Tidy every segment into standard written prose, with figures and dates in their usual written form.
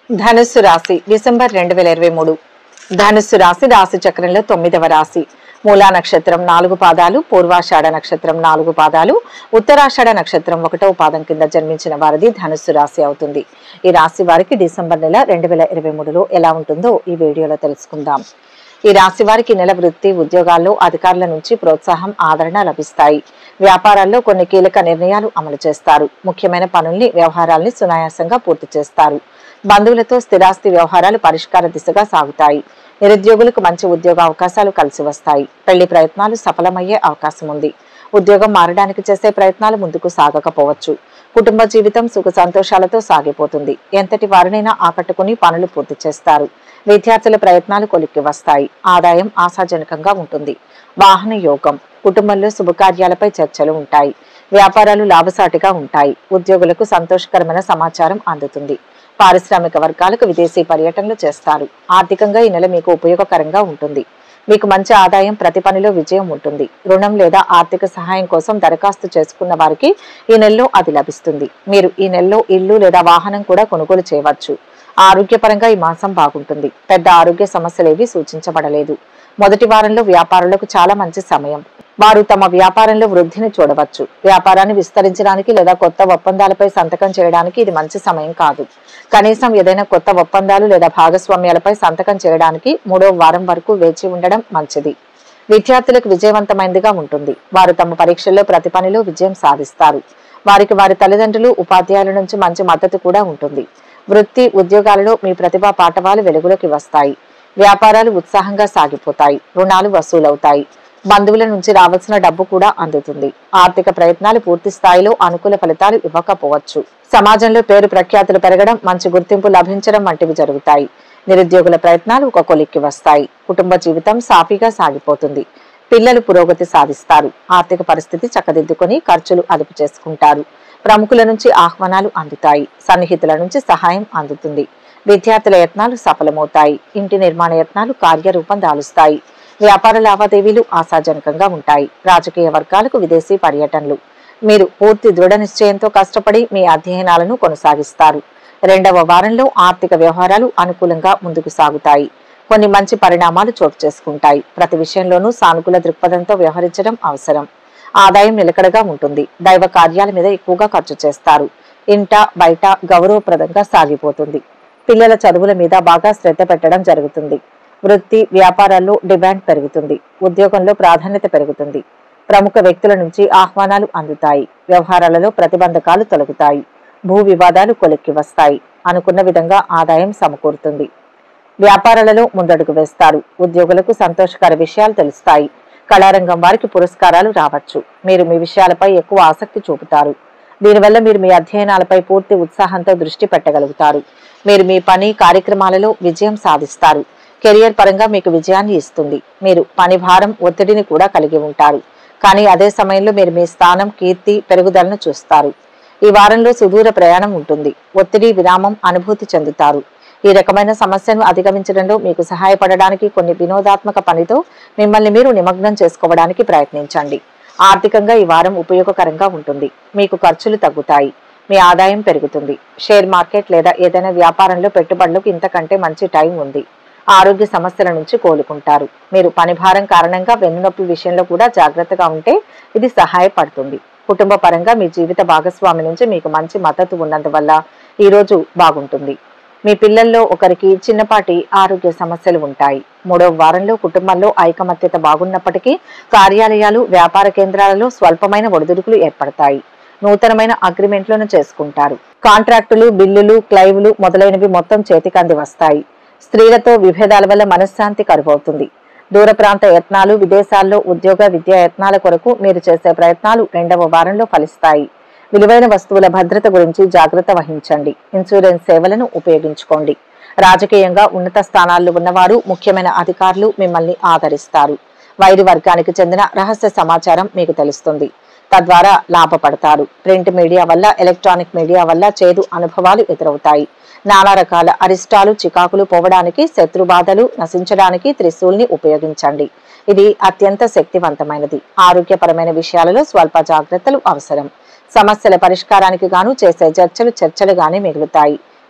ధనుస్సు రాశి డిసెంబర్ 2023. ధనుస్సు రాశి రాశి చక్రంలో 9వ రాశి. మూలా నక్షత్రం 4 పాదాలు, పూర్వాషాఢ నక్షత్రం 4 పాదాలు, ఉత్తరాషాఢ నక్షత్రం 1వ పాదం కింద జన్మించిన వారిది ధనుస్సు రాశి అవుతుంది. ఈ రాశి వారికి డిసెంబర్ నెల 2023లో ఎలా ఉంటుందో ఈ వీడియోలో తెలుసుకుందాం. ఈ రాశి వారికి నెల వృత్తి ఉద్యోగాల్లో అధికారుల నుంచి ప్రోత్సాహం, ఆదరణ లభిస్తాయి. వ్యాపారాల్లో కొన్ని కీలక నిర్ణయాలు అమలు చేస్తారు. ముఖ్యమైన పనుల్ని, వ్యవహారాల్ని సునాయాసంగా పూర్తి చేస్తారు. బంధువులతో స్థిరాస్తి వ్యవహారాలు పరిష్కార దిశగా సాగుతాయి. నిరుద్యోగులకు మంచి ఉద్యోగ అవకాశాలు కలిసి వస్తాయి. పెళ్లి ప్రయత్నాలు సఫలమయ్యే అవకాశం ఉంది. ఉద్యోగం మారడానికి చేసే ప్రయత్నాలు ముందుకు సాగకపోవచ్చు. కుటుంబ జీవితం సుఖ సంతోషాలతో సాగిపోతుంది. ఎంతటి వారినైనా ఆకట్టుకుని పనులు పూర్తి చేస్తారు. విద్యార్థుల ప్రయత్నాలు కొలిక్కి వస్తాయి. ఆదాయం ఆశాజనకంగా ఉంటుంది. వాహన యోగం. కుటుంబంలో శుభకార్యాలపై చర్చలు ఉంటాయి. వ్యాపారాలు లాభసాటిగా ఉంటాయి. ఉద్యోగులకు సంతోషకరమైన సమాచారం అందుతుంది. పారిశ్రామిక వర్గాలకు విదేశీ పర్యటనలు చేస్తారు. ఆర్థికంగా ఈ నెల మీకు ఉపయోగకరంగా ఉంటుంది. మీకు మంచి ఆదాయం, ప్రతి పనిలో విజయం ఉంటుంది. రుణం లేదా ఆర్థిక సహాయం కోసం దరఖాస్తు చేసుకున్న వారికి ఈ నెలలో అది లభిస్తుంది. మీరు ఈ నెలలో ఇల్లు లేదా వాహనం కూడా కొనుగోలు చేయవచ్చు. ఆరోగ్యపరంగా ఈ మాసం బాగుంటుంది. పెద్ద ఆరోగ్య సమస్యలేవి సూచించబడలేదు. మొదటి వారంలో వ్యాపారులకు చాలా మంచి సమయం. వారు తమ వ్యాపారంలో వృద్ధిని చూడవచ్చు. వ్యాపారాన్ని విస్తరించడానికి లేదా కొత్త ఒప్పందాలపై సంతకం చేయడానికి ఇది మంచి సమయం కాదు. కనీసం ఏదైనా కొత్త ఒప్పందాలు లేదా భాగస్వామ్యాలపై సంతకం చేయడానికి 3వ వారం వరకు వేచి ఉండడం మంచిది. విద్యార్థులకు విజయవంతమైనదిగా ఉంటుంది. వారు తమ పరీక్షల్లో ప్రతి పనిలో విజయం సాధిస్తారు. వారికి వారి తల్లిదండ్రులు, ఉపాధ్యాయుల నుంచి మంచి మద్దతు కూడా ఉంటుంది. వృత్తి ఉద్యోగాలలో మీ ప్రతిభా పాఠవాలు వెలుగులోకి వస్తాయి. వ్యాపారాలు ఉత్సాహంగా సాగిపోతాయి. రుణాలు వసూలవుతాయి. బంధువుల నుంచి రావాల్సిన డబ్బు కూడా అందుతుంది. ఆర్థిక ప్రయత్నాలు పూర్తి స్థాయిలో అనుకూల ఫలితాలు ఇవ్వకపోవచ్చు. సమాజంలో పేరు ప్రఖ్యాతులు పెరగడం, మంచి గుర్తింపు లభించడం వంటివి జరుగుతాయి. నిరుద్యోగుల ప్రయత్నాలు ఒక కొలిక్కి వస్తాయి. కుటుంబ జీవితం సాఫీగా సాగిపోతుంది. పిల్లలు పురోగతి సాధిస్తారు. ఆర్థిక పరిస్థితి చక్కదిద్దుకొని ఖర్చులు అదుపు చేసుకుంటారు. ప్రముఖుల నుంచి ఆహ్వానాలు అందుతాయి. సన్నిహితుల నుంచి సహాయం అందుతుంది. విద్యార్థుల యత్నాలు సఫలమవుతాయి. ఇంటి నిర్మాణ యత్నాలు కార్యరూపం దాలుస్తాయి. వ్యాపార లావాదేవీలు ఆశాజనకంగా ఉంటాయి. రాజకీయ వర్గాలకు విదేశీ పర్యటనలు. మీరు పూర్తి దృఢ నిశ్చయంతో కష్టపడి మీ అధ్యయనాలను కొనసాగిస్తారు. 2వ వారంలో ఆర్థిక వ్యవహారాలు అనుకూలంగా ముందుకు సాగుతాయి. కొన్ని మంచి పరిణామాలు చోటు చేసుకుంటాయి. ప్రతి విషయంలోనూ సానుకూల దృక్పథంతో వ్యవహరించడం అవసరం. ఆదాయం నిలకడగా ఉంటుంది. దైవ కార్యాల మీద ఎక్కువగా ఖర్చు చేస్తారు. ఇంట బయట గౌరవప్రదంగా సాగిపోతుంది. పిల్లల చదువుల మీద బాగా శ్రద్ధ పెట్టడం జరుగుతుంది. వృత్తి వ్యాపారాల్లో డిమాండ్ పెరుగుతుంది. ఉద్యోగంలో ప్రాధాన్యత పెరుగుతుంది. ప్రముఖ వ్యక్తుల నుంచి ఆహ్వానాలు అందుతాయి. వ్యవహారాలలో ప్రతిబంధకాలు తొలగుతాయి. భూ వివాదాలు కొలిక్కి వస్తాయి. అనుకున్న విధంగా ఆదాయం సమకూరుతుంది. వ్యాపారాలలో ముందడుగు వేస్తారు. ఉద్యోగులకు సంతోషకర విషయాలు తెలుస్తాయి. కళారంగం వారికి పురస్కారాలు రావచ్చు. మీరు మీ విషయాలపై ఎక్కువ ఆసక్తి చూపుతారు. దీనివల్ల మీరు మీ అధ్యయనాలపై పూర్తి ఉత్సాహంతో దృష్టి పెట్టగలుగుతారు. మీరు మీ పని కార్యక్రమాలలో విజయం సాధిస్తారు. కెరియర్ పరంగా మీకు విజయాన్ని ఇస్తుంది. మీరు పని భారం, ఒత్తిడిని కూడా కలిగి ఉంటారు. కానీ అదే సమయంలో మీరు మీ స్థానం, కీర్తి పెరుగుదలను చూస్తారు. ఈ వారంలో సుదూర ప్రయాణం ఉంటుంది. ఒత్తిడి, విరామం అనుభూతి చెందుతారు. ఈ రకమైన సమస్యను అధిగమించడంలో మీకు సహాయపడడానికి కొన్ని వినోదాత్మక పనితో మిమ్మల్ని మీరు నిమగ్నం చేసుకోవడానికి ప్రయత్నించండి. ఆర్థికంగా ఈ వారం ఉపయోగకరంగా ఉంటుంది. మీకు ఖర్చులు తగ్గుతాయి. మీ ఆదాయం పెరుగుతుంది. షేర్ మార్కెట్ లేదా ఏదైనా వ్యాపారంలో పెట్టుబడులకు ఇంతకంటే మంచి టైం ఉంది. ఆరోగ్య సమస్యల నుంచి కోలుకుంటారు. మీరు పని భారం కారణంగా వెన్నునొప్పి విషయంలో కూడా జాగ్రత్తగా ఉంటే ఇది సహాయపడుతుంది. కుటుంబ పరంగా మీ జీవిత భాగస్వామి నుంచి మీకు మంచి మద్దతు ఉన్నందువల్ల ఈ రోజు బాగుంటుంది. మీ పిల్లల్లో ఒకరికి చిన్నపాటి ఆరోగ్య సమస్యలు ఉంటాయి. 3వ వారంలో కుటుంబంలో ఐకమత్యత బాగున్నప్పటికీ కార్యాలయాలు, వ్యాపార కేంద్రాలలో స్వల్పమైన ఒడిదుడుకులు ఏర్పడతాయి. నూతనమైన అగ్రిమెంట్లను చేసుకుంటారు. కాంట్రాక్టులు, బిల్లులు, క్లైవులు మొదలైనవి మొత్తం చేతికంది వస్తాయి. స్త్రీలతో విభేదాల వల్ల మనశ్శాంతి కరువవుతుంది. దూర ప్రాంత యత్నాలు, విదేశాల్లో ఉద్యోగ విద్యా యత్నాల కొరకు మీరు చేసే ప్రయత్నాలు 2వ వారంలో ఫలిస్తాయి. విలువైన వస్తువుల భద్రత గురించి జాగ్రత్త వహించండి. ఇన్సూరెన్స్ సేవలను ఉపయోగించుకోండి. రాజకీయంగా ఉన్నత స్థానాల్లో ఉన్నవారు, ముఖ్యమైన అధికారులు మిమ్మల్ని ఆదరిస్తారు. వైరి వర్గానికి చెందిన రహస్య సమాచారం మీకు తెలుస్తుంది. తద్వారా లాభపడతారు. ప్రింట్ మీడియా వల్ల, ఎలక్ట్రానిక్ మీడియా వల్ల చేదు అనుభవాలు ఎదురవుతాయి. నానా రకాల అరిష్టాలు, చికాకులు పోవడానికి, శత్రుబాధలు నశించడానికి త్రిశూల్ని ఉపయోగించండి. ఇది అత్యంత శక్తివంతమైనది. ఆరోగ్యపరమైన విషయాలలో స్వల్ప జాగ్రత్తలు అవసరం. సమస్యల పరిష్కారానికి గాను చేసే చర్చలుగానే మిగులుతాయి.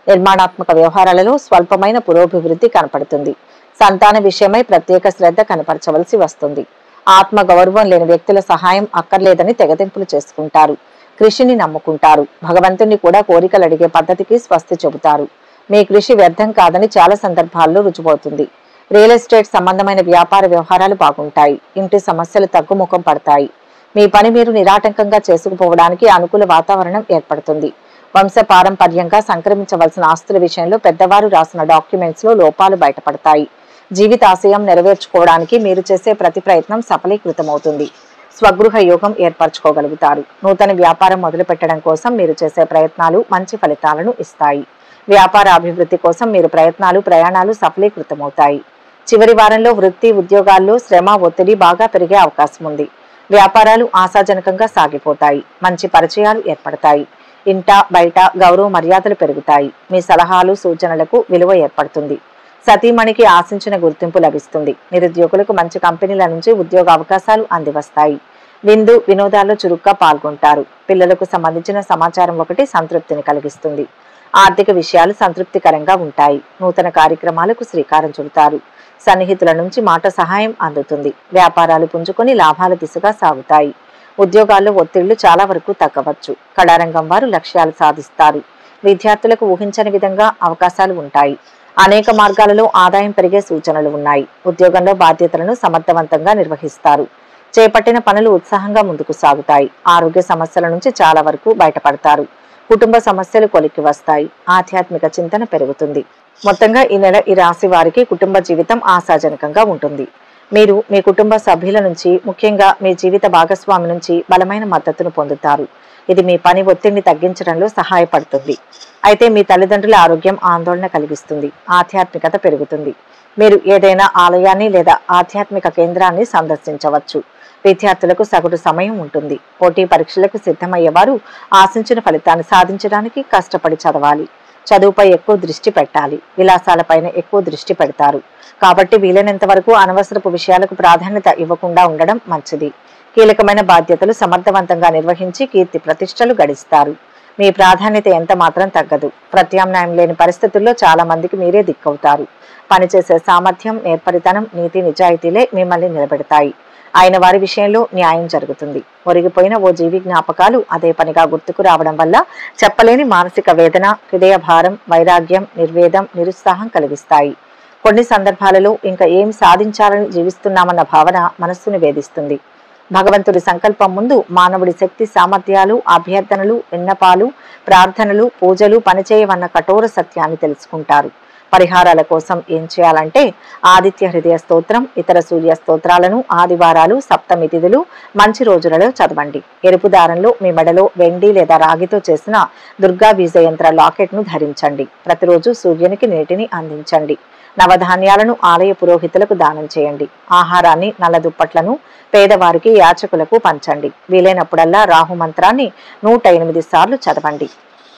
నిర్మాణాత్మక వ్యవహారాలలో స్వల్పమైన పురోభివృద్ధి కనపడుతుంది. సంతాన విషయమై ప్రత్యేక శ్రద్ధ కనపరచవలసి వస్తుంది. ఆత్మ గౌరవం లేని వ్యక్తుల సహాయం అక్కర్లేదని తెగతింపులు చేసుకుంటారు. కృషిని నమ్ముకుంటారు. భగవంతుణ్ణి కూడా కోరికలు అడిగే పద్ధతికి స్వస్తి చెబుతారు. మీ కృషి వ్యర్థం కాదని చాలా సందర్భాల్లో రుజువవుతుంది. రియల్ ఎస్టేట్ సంబంధమైన వ్యాపార వ్యవహారాలు బాగుంటాయి. ఇంటి సమస్యలు తగ్గుముఖం పడతాయి. మీ పని మీరు నిరాటంకంగా చేసుకుపోవడానికి అనుకూల వాతావరణం ఏర్పడుతుంది. వంశపారంపర్యంగా సంక్రమించవలసిన ఆస్తుల విషయంలో పెద్దవారు రాసిన డాక్యుమెంట్స్ లో లోపాలు బయటపడతాయి. జీవితాశయం నెరవేర్చుకోవడానికి మీరు చేసే ప్రతి ప్రయత్నం సఫలీకృతమవుతుంది. స్వగృహ యోగం ఏర్పరచుకోగలుగుతారు. నూతన వ్యాపారం మొదలు పెట్టడం కోసం మీరు చేసే ప్రయత్నాలు మంచి ఫలితాలను ఇస్తాయి. వ్యాపార అభివృద్ధి కోసం మీరు ప్రయాణాలు సఫలీకృతమవుతాయి. చివరి వారంలో వృత్తి ఉద్యోగాల్లో శ్రమ ఒత్తిడి బాగా పెరిగే అవకాశం ఉంది. వ్యాపారాలు ఆశాజనకంగా సాగిపోతాయి. మంచి పరిచయాలు ఏర్పడతాయి. ఇంట బయట గౌరవ మర్యాదలు పెరుగుతాయి. మీ సలహాలు సూచనలకు విలువ ఏర్పడుతుంది. సతీమణికి ఆశించిన గుర్తింపు లభిస్తుంది. నిరుద్యోగులకు మంచి కంపెనీల నుంచి ఉద్యోగ అవకాశాలు అందివస్తాయి. విందు వినోదాల్లో చురుగ్గా పాల్గొంటారు. పిల్లలకు సంబంధించిన సమాచారం ఒకటి సంతృప్తిని కలిగిస్తుంది. ఆర్థిక విషయాలు సంతృప్తికరంగా ఉంటాయి. నూతన కార్యక్రమాలకు శ్రీకారం చుడతారు. సన్నిహితుల నుంచి మాట సహాయం అందుతుంది. వ్యాపారాలు పుంజుకొని లాభాల దిశగా సాగుతాయి. ఉద్యోగాల్లో ఒత్తిళ్లు చాలా వరకు తగ్గవచ్చు. కళారంగం వారు లక్ష్యాలు సాధిస్తారు. విద్యార్థులకు ఊహించని విధంగా అవకాశాలు ఉంటాయి. అనేక మార్గాలలో ఆదాయం పెరిగే సూచనలు ఉన్నాయి. ఉద్యోగంలో బాధ్యతలను సమర్థవంతంగా నిర్వహిస్తారు. చేపట్టిన పనులు ఉత్సాహంగా ముందుకు సాగుతాయి. ఆరోగ్య సమస్యల నుంచి చాలా వరకు బయటపడతారు. కుటుంబ సమస్యలు కొలిక్కి వస్తాయి. ఆధ్యాత్మిక చింతన పెరుగుతుంది. మొత్తంగా ఈ నెల ఈ రాశి వారికి కుటుంబ జీవితం ఆశాజనకంగా ఉంటుంది. మీరు మీ కుటుంబ సభ్యుల నుంచి, ముఖ్యంగా మీ జీవిత భాగస్వామి నుంచి బలమైన మద్దతును పొందుతారు. ఇది మీ పని ఒత్తిడిని తగ్గించడంలో సహాయపడుతుంది. అయితే మీ తల్లిదండ్రుల ఆరోగ్యం ఆందోళన కలిగిస్తుంది. ఆధ్యాత్మికత పెరుగుతుంది. మీరు ఏదైనా ఆలయాన్ని లేదా ఆధ్యాత్మిక కేంద్రాన్ని సందర్శించవచ్చు. విద్యార్థులకు సగటు సమయం ఉంటుంది. పోటీ పరీక్షలకు సిద్ధమయ్యేవారు ఆశించిన ఫలితాన్ని సాధించడానికి కష్టపడి చదవాలి. చదువుపై ఎక్కువ దృష్టి పెట్టాలి. విలాసాలపైన ఎక్కువ దృష్టి పెడతారు. కాబట్టి వీలైనంత వరకు అనవసరపు విషయాలకు ప్రాధాన్యత ఇవ్వకుండా ఉండడం మంచిది. కీలకమైన బాధ్యతలు సమర్థవంతంగా నిర్వహించి కీర్తి ప్రతిష్టలు గడిస్తారు. మీ ప్రాధాన్యత ఎంత మాత్రం తగ్గదు. ప్రత్యామ్నాయం లేని పరిస్థితుల్లో చాలా మందికి మీరే దిక్కవుతారు. పనిచేసే సామర్థ్యం, నేర్పరితనం, నీతి నిజాయితీలే మిమ్మల్ని నిలబెడతాయి. ఆయన వారి విషయంలో న్యాయం జరుగుతుంది. ఒరిగిపోయిన ఓ జీవి జ్ఞాపకాలు అదే పనిగా గుర్తుకు రావడం వల్ల చెప్పలేని మానసిక వేదన, హృదయ భారం, వైరాగ్యం, నిర్వేదం, నిరుత్సాహం కలిగిస్తాయి. కొన్ని సందర్భాలలో ఇంకా ఏం సాధించాలని జీవిస్తున్నామన్న భావన మనస్సును వేధిస్తుంది. భగవంతుడి సంకల్పం ముందు మానవుడి శక్తి సామర్థ్యాలు, అభ్యర్థనలు, విన్నపాలు, ప్రార్థనలు, పూజలు పనిచేయవన్న కఠోర సత్యాన్ని తెలుసుకుంటారు. పరిహారాల కోసం ఏం చేయాలంటే ఆదిత్య హృదయ స్తోత్రం, ఇతర సూర్య స్తోత్రాలను ఆదివారాలు, సప్తమి తిథులు, మంచి రోజులలో చదవండి. ఎరుపు దారంలో మీ మెడలో వెండి లేదా రాగితో చేసిన దుర్గా బీజ యంత్ర లాకెట్ ను ధరించండి. ప్రతిరోజు సూర్యునికి నీటిని అందించండి. నవధాన్యాలను ఆలయ పురోహితులకు దానం చేయండి. ఆహారాన్ని, నల్ల దుప్పట్లను పేదవారికి, యాచకులకు పంచండి. వీలైనప్పుడల్లా రాహు మంత్రాన్ని 108 సార్లు చదవండి.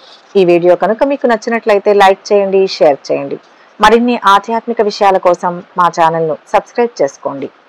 ఈ వీడియో కనుక మీకు నచ్చినట్లయితే లైక్ చేయండి, షేర్ చేయండి. మరిన్ని ఆధ్యాత్మిక విషయాల కోసం మా ఛానల్ను సబ్స్క్రైబ్ చేసుకోండి.